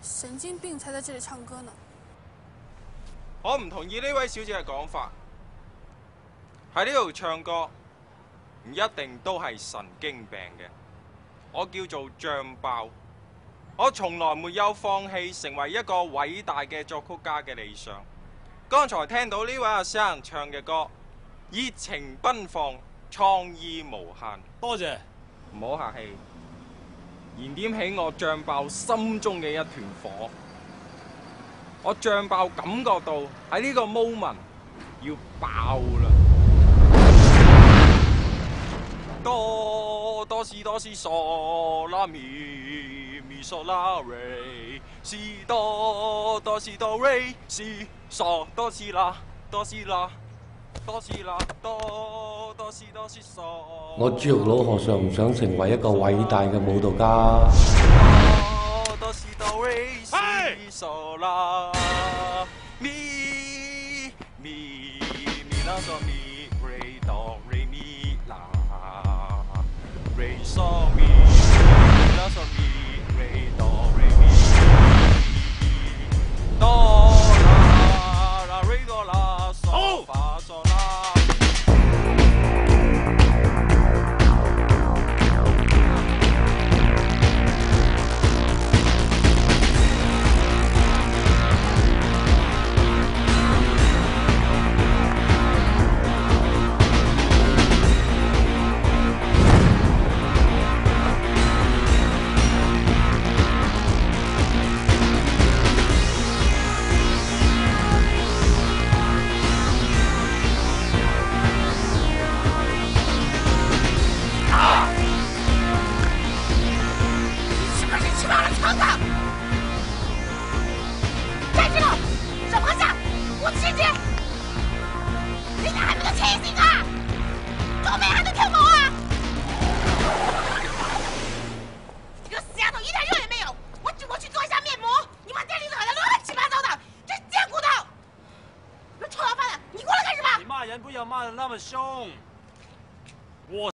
神经病才在这里唱歌呢。 我唔同意呢位小姐嘅講法，喺呢度唱歌唔一定都係神經病嘅。我叫做醬爆，我從來沒有放棄成為一個偉大嘅作曲家嘅理想。剛才聽到呢位阿生唱嘅歌，熱情奔放，創意無限。 多謝， 唔好客氣，燃點起我醬爆心中嘅一團火。我醬爆感覺到喺呢個 moment 要爆啦！哆西嗦啦咪嗦啦瑞，西哆西哆瑞，西嗦哆西啦哆西啦哆西啦哆西嗦。 我豬肉佬何嘗唔想成為一個偉大嘅舞蹈家？ 哆西哆瑞，西嗦啦咪啦嗦咪瑞哆瑞咪啦瑞嗦咪啦嗦咪瑞哆瑞咪哆啦瑞哆啦嗦发嗦啦。 骂人不要骂得那么凶。